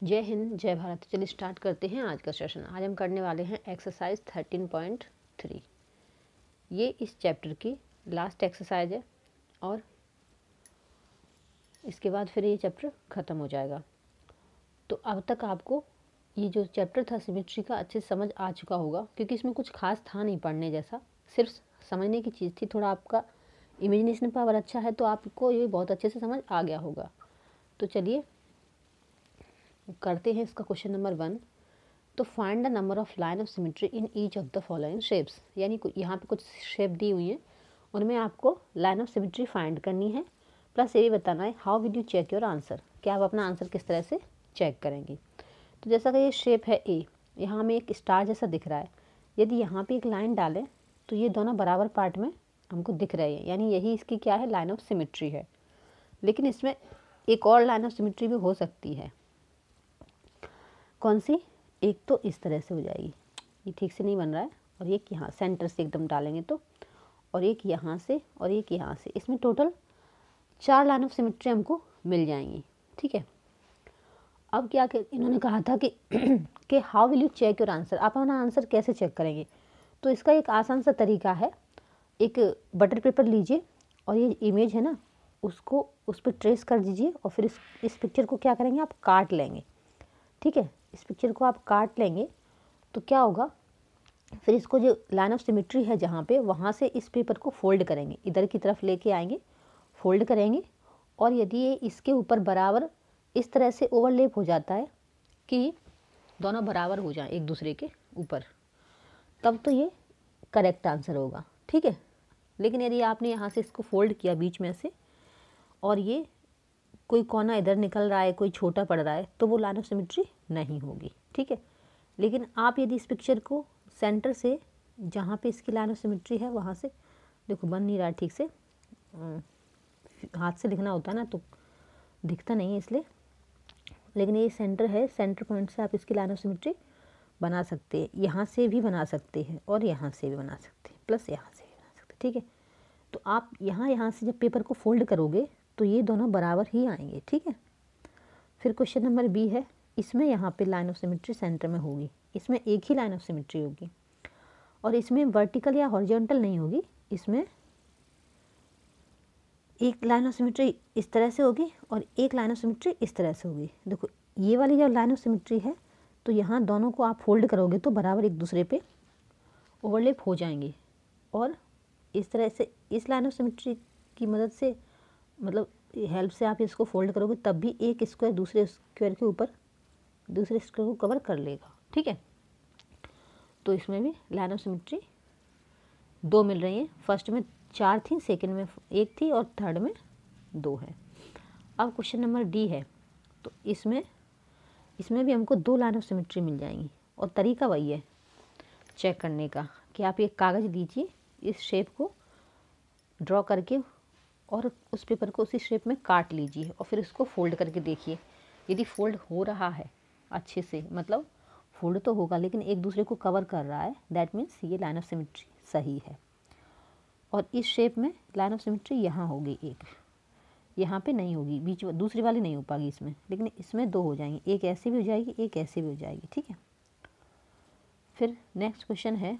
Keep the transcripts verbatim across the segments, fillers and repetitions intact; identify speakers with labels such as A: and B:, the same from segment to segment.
A: जय हिंद, जय भारत। चलिए स्टार्ट करते हैं आज का सेशन। आज हम करने वाले हैं एक्सरसाइज थर्टीन पॉइंट थ्री। ये इस चैप्टर की लास्ट एक्सरसाइज है और इसके बाद फिर ये चैप्टर ख़त्म हो जाएगा। तो अब तक आपको ये जो चैप्टर था सिमेट्री का अच्छे से समझ आ चुका होगा, क्योंकि इसमें कुछ खास था नहीं पढ़ने जैसा, सिर्फ समझने की चीज़ थी। थोड़ा आपका इमेजिनेशन पावर अच्छा है तो आपको ये बहुत अच्छे से समझ आ गया होगा। तो चलिए करते हैं इसका क्वेश्चन नंबर वन। तो find the number of line of symmetry in each of the following shapes, यानी यहाँ पे कुछ शेप दी हुई हैं, उनमें आपको लाइन ऑफ सिमेट्री फाइंड करनी है। प्लस ये भी बताना है how will you check your answer, कि आप अपना आंसर किस तरह से चेक करेंगे। तो जैसा कि ये शेप है ए, यहाँ हमें एक स्टार जैसा दिख रहा है। यदि यहाँ पे एक लाइन डालें तो ये दोनों बराबर पार्ट में हमको दिख रहे हैं, यानी यही इसकी क्या है, लाइन ऑफ सिमेट्री है। लेकिन इसमें एक और लाइन ऑफ सिमेट्री भी हो सकती है। कौन सी? एक तो इस तरह से हो जाएगी, ये ठीक से नहीं बन रहा है, और एक यहाँ सेंटर से एकदम डालेंगे तो, और एक यहाँ से और एक यहाँ से, इसमें टोटल चार लाइन ऑफ सिमेट्री हमको मिल जाएंगी। ठीक है। अब क्या कि इन्होंने कहा था कि कि how will you check your answer, आप अपना आंसर कैसे चेक करेंगे। तो इसका एक आसान सा तरीका है, एक बटर पेपर लीजिए और ये इमेज है ना, उसको उस पर ट्रेस कर दीजिए और फिर इस इस पिक्चर को क्या करेंगे, आप काट लेंगे। ठीक है, इस पिक्चर को आप काट लेंगे तो क्या होगा, फिर इसको जो लाइन ऑफ सिमेट्री है जहाँ पे, वहाँ से इस पेपर को फोल्ड करेंगे, इधर की तरफ लेके आएंगे, फोल्ड करेंगे, और यदि ये इसके ऊपर बराबर इस तरह से ओवरलैप हो जाता है कि दोनों बराबर हो जाएं एक दूसरे के ऊपर, तब तो ये करेक्ट आंसर होगा। ठीक है। लेकिन यदि आपने यहाँ से इसको फोल्ड किया बीच में से, और ये कोई कोना इधर निकल रहा है, कोई छोटा पड़ रहा है, तो वो लाइन ऑफ सिमेट्री नहीं होगी। ठीक है। लेकिन आप यदि इस पिक्चर को सेंटर से, जहाँ पे इसकी लाइन ऑफ सिमेट्री है, वहाँ से, देखो बन नहीं रहा है ठीक से, हाथ से लिखना होता है ना तो दिखता नहीं है इसलिए, लेकिन ये सेंटर है, सेंटर पॉइंट से आप इसकी लाइन ऑफ सिमेट्री बना सकते हैं। यहाँ से भी बना सकते हैं और यहाँ से भी बना सकते हैं, प्लस यहाँ से भी बना सकते हैं। ठीक है। तो आप यहाँ यहाँ से जब पेपर को फोल्ड करोगे तो ये दोनों बराबर ही आएंगे। ठीक है। फिर क्वेश्चन नंबर बी है, इसमें यहाँ पे लाइन ऑफ सिमेट्री सेंटर में होगी, इसमें एक ही लाइन ऑफ सिमेट्री होगी, और इसमें वर्टिकल या हॉरिजॉन्टल नहीं होगी, इसमें एक लाइन ऑफ सिमेट्री इस तरह से होगी और एक लाइन ऑफ सिमेट्री इस तरह से होगी। देखो ये वाली जो लाइन ऑफ सिमेट्री है, तो यहाँ दोनों को आप फोल्ड करोगे तो बराबर एक दूसरे पे ओवरलैप हो जाएंगे, और इस तरह से इस लाइन ऑफ सिमेट्री की मदद से, मतलब हेल्प से आप इसको फोल्ड करोगे तब भी एक स्क्वायर दूसरे स्क्वायर के ऊपर, दूसरे स्क्वायर को कवर कर लेगा। ठीक है। तो इसमें भी लाइन ऑफ सिमेट्री दो मिल रही हैं। फर्स्ट में चार थी, सेकंड में एक थी, और थर्ड में दो है। अब क्वेश्चन नंबर डी है, तो इसमें इसमें भी हमको दो लाइन ऑफ सिमेट्री मिल जाएंगी, और तरीका वही है चेक करने का कि आप एक कागज़ लीजिए, इस शेप को ड्रॉ करके, और उस पेपर को उसी शेप में काट लीजिए, और फिर उसको फोल्ड करके देखिए। यदि फोल्ड हो रहा है अच्छे से, मतलब फोल्ड तो होगा लेकिन एक दूसरे को कवर कर रहा है, दैट मीन्स ये लाइन ऑफ सिमेट्री सही है। और इस शेप में लाइन ऑफ सिमेट्री यहाँ होगी, एक यहाँ पे नहीं होगी, बीच में दूसरी वाली नहीं हो पाएगी इसमें, लेकिन इसमें दो हो जाएंगी, एक ऐसे भी हो जाएगी, एक ऐसे भी हो जाएगी। ठीक है। फिर नेक्स्ट क्वेश्चन है,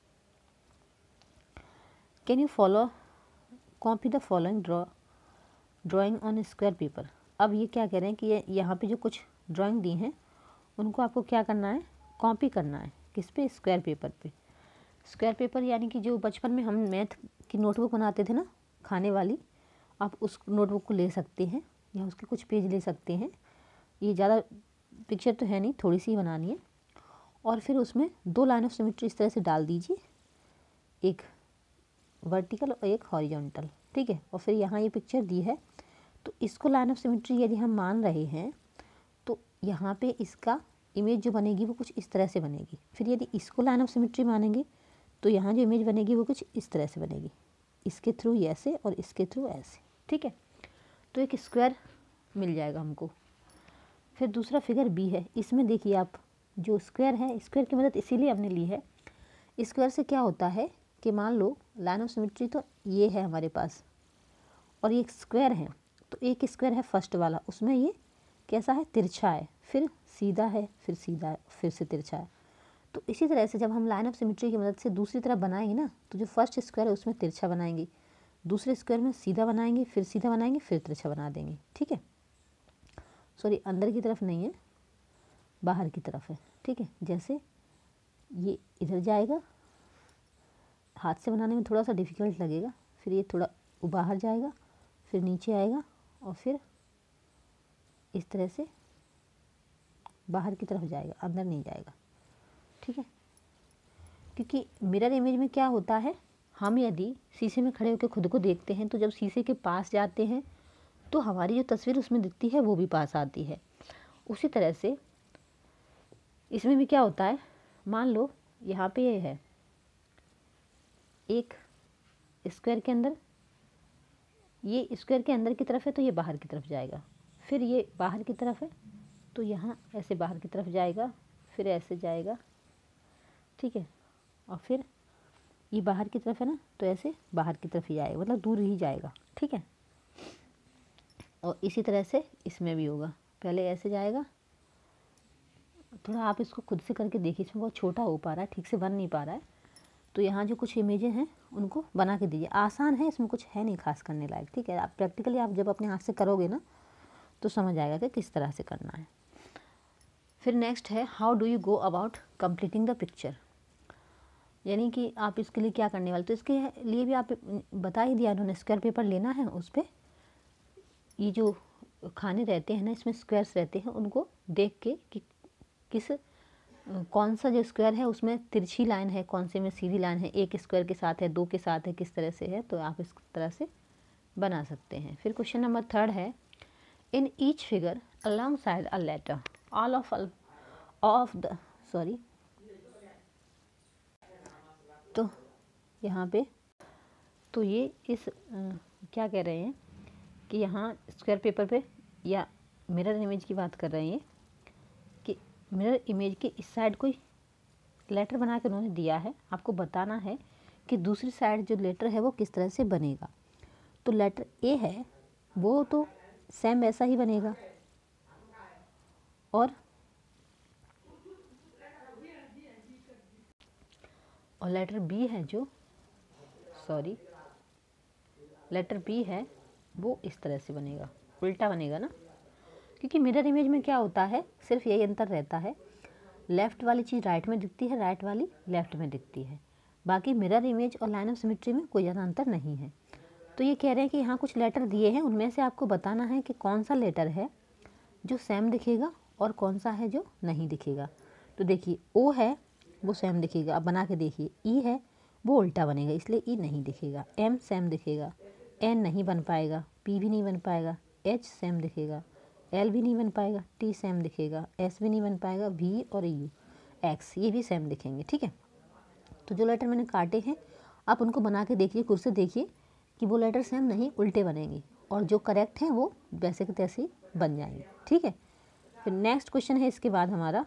A: can you follow copy the following draw drawing on square paper. अब ये क्या कह रहे हैं कि ये यहाँ पे जो कुछ ड्राइंग दी हैं उनको आपको क्या करना है, कॉपी करना है। किस पे? स्क्वायर पेपर पे। स्क्वायर पेपर यानी कि जो बचपन में हम मैथ की नोटबुक बनाते थे ना, खाने वाली, आप उस नोटबुक को ले सकते हैं या उसके कुछ पेज ले सकते हैं। ये ज़्यादा पिक्चर तो है नहीं, थोड़ी सी बनानी है, और फिर उसमें दो लाइन ऑफ सिमेट्री इस तरह से डाल दीजिए, एक वर्टिकल और एक हॉरिजॉन्टल। ठीक है। और फिर यहाँ ये पिक्चर दी है, तो इसको लाइन ऑफ सिमेट्री यदि हम मान रहे हैं तो यहाँ पे इसका इमेज जो बनेगी वो कुछ इस तरह से बनेगी। फिर यदि इसको लाइन ऑफ सिमेट्री मानेंगे तो यहाँ जो इमेज बनेगी वो कुछ इस तरह से बनेगी, इसके थ्रू ऐसे और इसके थ्रू ऐसे। ठीक है। तो एक स्क्वायर मिल जाएगा हमको। फिर दूसरा फिगर बी है, इसमें देखिए आप, जो स्क्वायर है, स्क्वायर की मदद इसीलिए हमने ली है, स्क्वायर से क्या होता है कि मान लो लाइन ऑफ सिमेट्री तो ये है हमारे पास, और ये एक स्क्वायर है, तो एक स्क्वायर है फर्स्ट वाला, उसमें ये कैसा है, तिरछा है। फिर सीधा है, फिर सीधा है, फिर से तिरछा है। तो इसी तरह से जब हम लाइन ऑफ सिमेट्री की मदद से दूसरी तरफ बनाएंगे ना, तो जो फर्स्ट स्क्वायर है उसमें तिरछा बनाएंगे, दूसरे स्क्वायर में सीधा बनाएंगे, फिर सीधा बनाएंगे, फिर तिरछा बना देंगे। ठीक है, सॉरी अंदर की तरफ नहीं है, बाहर की तरफ है। ठीक है, जैसे ये इधर जाएगा, हाथ से बनाने में थोड़ा सा डिफ़िकल्ट लगेगा, फिर ये थोड़ा बाहर जाएगा, फिर नीचे आएगा और फिर इस तरह से बाहर की तरफ जाएगा, अंदर नहीं जाएगा। ठीक है, क्योंकि मिरर इमेज में क्या होता है, हम यदि शीशे में खड़े होकर खुद को देखते हैं तो जब शीशे के पास जाते हैं तो हमारी जो तस्वीर उसमें दिखती है वो भी पास आती है। उसी तरह से इसमें भी क्या होता है, मान लो यहाँ पे ये है एक स्क्वायर के अंदर, ये स्क्वायर के अंदर की तरफ है तो ये बाहर की तरफ जाएगा, फिर ये बाहर की तरफ है तो यहाँ ऐसे बाहर की तरफ जाएगा, फिर ऐसे जाएगा। ठीक है, और फिर ये बाहर की तरफ है ना, तो ऐसे बाहर की तरफ ही जाएगा, मतलब दूर ही जाएगा। ठीक है, और इसी तरह से इसमें भी होगा, पहले ऐसे जाएगा। थोड़ा आप इसको खुद से करके देखिए, इसमें बहुत छोटा हो पा रहा है, ठीक से बन नहीं पा रहा है, तो यहाँ जो कुछ इमेजें हैं उनको बना के दीजिए। आसान है, इसमें कुछ है नहीं खास करने लायक। ठीक है, आप प्रैक्टिकली आप जब अपने हाथ से करोगे ना तो समझ आएगा कि किस तरह से करना है। फिर नेक्स्ट है how do you go about completing the picture, यानी कि आप इसके लिए क्या करने वाले। तो इसके लिए भी आप बता ही दिया उन्होंने, स्क्वायर पेपर लेना है, उस पर ये जो खाने रहते हैं ना, इसमें स्क्वायर्स रहते हैं, उनको देख के कि किस कौन सा जो स्क्वायर है उसमें तिरछी लाइन है, कौन से में सीधी लाइन है, एक स्क्वायर के साथ है, दो के साथ है, किस तरह से है, तो आप इस तरह से बना सकते हैं। फिर क्वेश्चन नंबर थर्ड है in each figure alongside a letter all of of the sorry तो यहाँ पे तो ये इस आ, क्या कह रहे हैं कि यहाँ स्क्वायर पेपर पे या मिरर इमेज की बात कर रहे हैं कि मिरर इमेज के इस साइड कोई लेटर बना के उन्होंने दिया है, आपको बताना है कि दूसरी साइड जो लेटर है वो किस तरह से बनेगा। तो लेटर ए है वो तो सेम ऐसा ही बनेगा, और और लेटर बी है जो सॉरी लेटर बी है वो इस तरह से बनेगा, उल्टा बनेगा ना, क्योंकि मिरर इमेज में क्या होता है, सिर्फ यही अंतर रहता है, लेफ़्ट वाली चीज़ राइट में दिखती है, राइट वाली लेफ़्ट में दिखती है। बाकी मिरर इमेज और लाइन ऑफ सिमेट्री में कोई ज़्यादा अंतर नहीं है। तो ये कह रहे हैं कि यहाँ कुछ लेटर दिए हैं, उनमें से आपको बताना है कि कौन सा लेटर है जो सेम दिखेगा और कौन सा है जो नहीं दिखेगा। तो देखिए ओ है वो सेम दिखेगा, आप बना के देखिए। ई है वो उल्टा बनेगा, इसलिए ई नहीं दिखेगा। एम सेम दिखेगा, एन नहीं बन पाएगा, पी भी नहीं बन पाएगा, एच सेम दिखेगा, एल भी नहीं बन पाएगा, टी सेम दिखेगा, एस भी नहीं बन पाएगा, वी और यू एक्स ये भी सेम दिखेंगे। ठीक है, तो जो लेटर मैंने काटे हैं आप उनको बना के देखिए, खुद से देखिए कि वो लेटर सेम नहीं उल्टे बनेंगे, और जो करेक्ट हैं वो वैसे के तैसे ही बन जाएंगे। ठीक है, फिर नेक्स्ट क्वेश्चन है इसके बाद हमारा,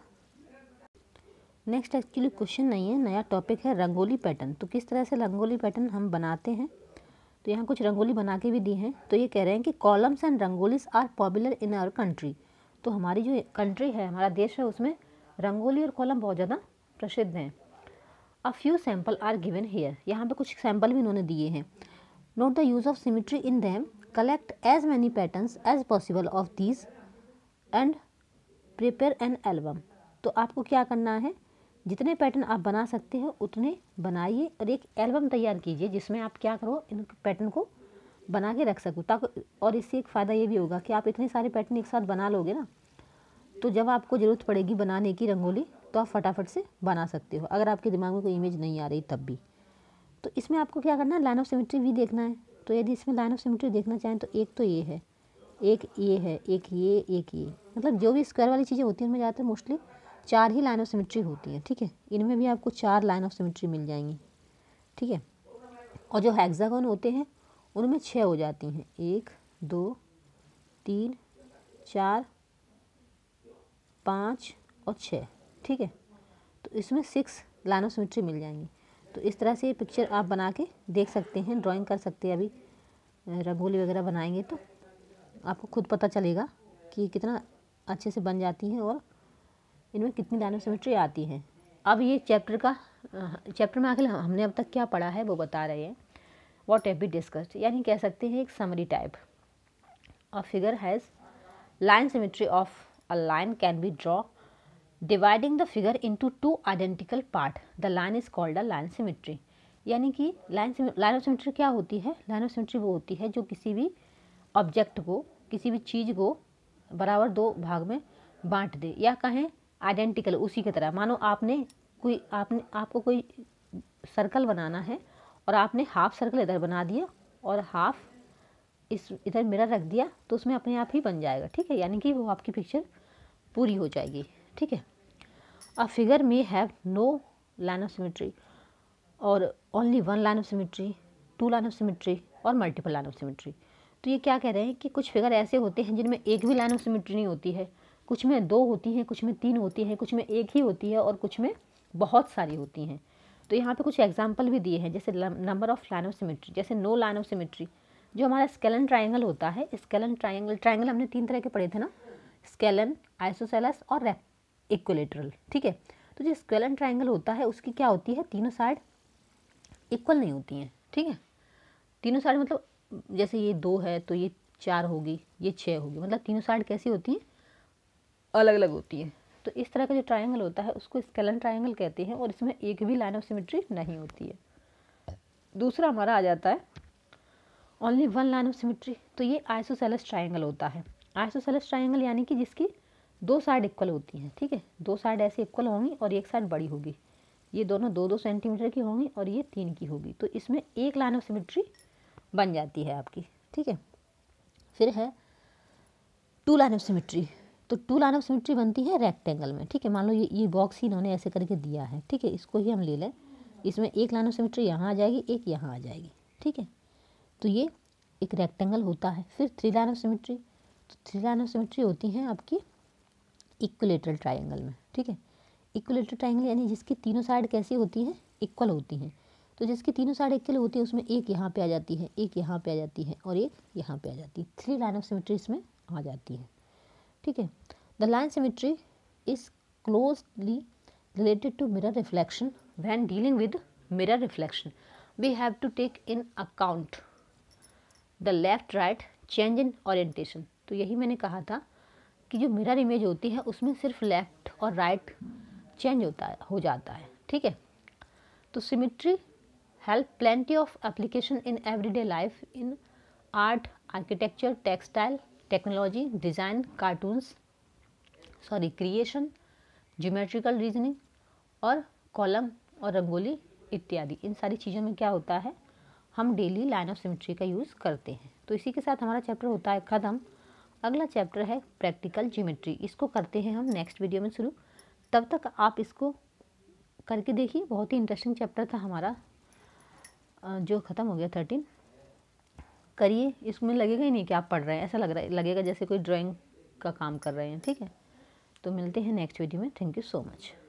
A: नेक्स्ट एक्चुअली क्वेश्चन नहीं है, नया टॉपिक है रंगोली पैटर्न। तो किस तरह से रंगोली पैटर्न हम बनाते हैं, तो यहाँ कुछ रंगोली बना के भी दी हैं। तो ये कह रहे हैं कि kolams and rangolis are popular in our country. तो हमारी जो कंट्री है, हमारा देश है, उसमें रंगोली और कॉलम बहुत ज़्यादा प्रसिद्ध हैं। A few sample are given here, यहाँ पे कुछ सैम्पल भी इन्होंने दिए हैं। Note the use of symmetry in them, collect as many patterns as possible of these and prepare an album. तो आपको क्या करना है, जितने पैटर्न आप बना सकते हो उतने बनाइए और एक एल्बम तैयार कीजिए जिसमें आप क्या करो, इन पैटर्न को बना के रख सको, ताकि और इससे एक फ़ायदा ये भी होगा कि आप इतने सारे पैटर्न एक साथ बना लोगे ना, तो जब आपको ज़रूरत पड़ेगी बनाने की रंगोली तो आप फटाफट से बना सकते हो, अगर आपके दिमाग में कोई इमेज नहीं आ रही तब भी। तो इसमें आपको क्या करना है, लाइन ऑफ सिमेट्री भी देखना है। तो यदि इसमें लाइन ऑफ सिमेट्री देखना चाहें तो एक तो ये है, एक ये है, एक ये, एक ये, मतलब जो भी स्क्वायर वाली चीज़ें होती हैं उनमें ज़्यादातर मोस्टली चार ही लाइन ऑफ सिमेट्री होती है। ठीक है, इनमें भी आपको चार लाइन ऑफ सिमेट्री मिल जाएंगी। ठीक है, और जो हेक्सागोन होते हैं उनमें छः हो जाती हैं, एक दो तीन चार पाँच और छः। ठीक है, तो इसमें सिक्स लाइन ऑफ सिमेट्री मिल जाएंगी। तो इस तरह से ये पिक्चर आप बना के देख सकते हैं, ड्राइंग कर सकते हैं। अभी रंगोली वगैरह बनाएंगे तो आपको खुद पता चलेगा कि कितना अच्छे से बन जाती हैं और इनमें कितनी लाइन ऑफ सिमेट्री आती हैं। अब ये चैप्टर का चैप्टर में आखिर हमने अब तक क्या पढ़ा है वो बता रहे हैं। व्हाट हैव वी डिस्कस्ड, यानी कह सकते हैं एक summary type. A figure has line symmetry of a line can be draw dividing the figure into two identical part, the line is called a line symmetry. यानी कि line line of symmetry क्या होती है? Line of symmetry वो होती है जो किसी भी ऑब्जेक्ट को, किसी भी चीज़ को बराबर दो भाग में बांट दे, या कहें आइडेंटिकल उसी की तरह। मानो आपने कोई आपने आपको कोई सर्कल बनाना है और आपने हाफ सर्कल इधर बना दिया और हाफ इस इधर मिरर रख दिया, तो उसमें अपने आप ही बन जाएगा, ठीक है, यानी कि वो आपकी पिक्चर पूरी हो जाएगी, ठीक है। A figure may have no line of symmetry और only one line of symmetry, two line of symmetry और मल्टीपल लाइन ऑफ सिमेट्री। तो ये क्या कह रहे हैं कि कुछ फिगर ऐसे होते हैं जिनमें एक भी लाइन ऑफ सिमेट्री नहीं होती है, कुछ में दो होती हैं, कुछ में तीन होती हैं, कुछ में एक ही होती है और कुछ में बहुत सारी होती हैं। तो यहाँ पे कुछ एग्जांपल भी दिए हैं, जैसे number of line of symmetry, जैसे नो लाइन ऑफ सिमेट्री जो हमारा स्केलन ट्राइंगल होता है। स्केलन ट्राइंगल ट्राइंगल हमने तीन तरह के पढ़े थे ना, स्केलन, आइसोसेलेस और इक्विलेटरल, ठीक है। तो जो स्केलन ट्राइंगल होता है उसकी क्या होती है, तीनों साइड इक्वल नहीं होती हैं, ठीक है। तीनों साइड मतलब जैसे ये दो है तो ये चार होगी, ये छः होगी, मतलब तीनों साइड कैसी होती हैं, अलग अलग होती हैं। तो इस तरह का जो ट्राइंगल होता है उसको स्केलन ट्राइंगल कहते हैं और इसमें एक भी लाइन ऑफ सिमेट्री नहीं होती है। दूसरा हमारा आ जाता है only one line of symmetry, तो ये आइसोसेलेस ट्राइंगल होता है। आइसोसेलेस ट्राइंगल यानी कि जिसकी दो साइड इक्वल होती हैं, ठीक है, दो साइड ऐसे इक्वल होंगी और एक साइड बड़ी होगी, ये दोनों दो दो सेंटीमीटर की होंगी और ये तीन की होगी, तो इसमें एक लाइन ऑफ सिमेट्री बन जाती है आपकी, ठीक है। फिर है टू लाइन ऑफ सिमेट्री, तो टू लाइन ऑफ सिमेट्री बनती है रेक्टेंगल में, ठीक है। मान लो ये ये बॉक्स ही इन्होंने ऐसे करके दिया है, ठीक है, इसको ही हम ले लें, इसमें एक लाइन ऑफ सिमेट्री यहाँ आ जाएगी, एक यहाँ आ जाएगी, ठीक है, तो ये एक रेक्टेंगल होता है। फिर थ्री लाइन ऑफ सिमेट्री, तो थ्री लाइन ऑफ सिमेट्री होती हैं आपकी इक्विलेटरल ट्राइंगल में, ठीक है। इक्विलेटरल ट्राइंगल यानी जिसकी तीनों साइड कैसी होती हैं, इक्वल होती हैं। तो जिसकी तीनों साइड इक्वल होती है उसमें एक यहाँ पे आ जाती है, एक यहाँ पे आ जाती है और एक यहाँ पे आ जाती है, थ्री लाइन ऑफ सिमेट्री इसमें आ जाती है, ठीक है। The line symmetry is closely related to mirror reflection. When dealing with mirror reflection we have to take in account the left right change in orientation. तो यही मैंने कहा था कि जो मिरर इमेज होती है उसमें सिर्फ लेफ्ट और राइट चेंज होता है हो जाता है, ठीक है। तो symmetry help plenty of application in everyday life, in art, architecture, textile, technology, design, cartoons, sorry creation, geometrical reasoning और कॉलम और रंगोली इत्यादि। इन सारी चीज़ों में क्या होता है, हम डेली लाइन ऑफ सिमेट्री का यूज़ करते हैं। तो इसी के साथ हमारा चैप्टर होता है ख़त्म। अगला चैप्टर है प्रैक्टिकल ज्योमेट्री, इसको करते हैं हम नेक्स्ट वीडियो में शुरू। तब तक आप इसको करके देखिए, बहुत ही इंटरेस्टिंग चैप्टर था हमारा जो ख़त्म हो गया थर्टीन। करिए, इसमें लगेगा ही नहीं कि आप पढ़ रहे हैं, ऐसा लग रहा है लगेगा जैसे कोई ड्राइंग का काम कर रहे हैं, ठीक है। तो मिलते हैं नेक्स्ट वीडियो में। Thank you so much.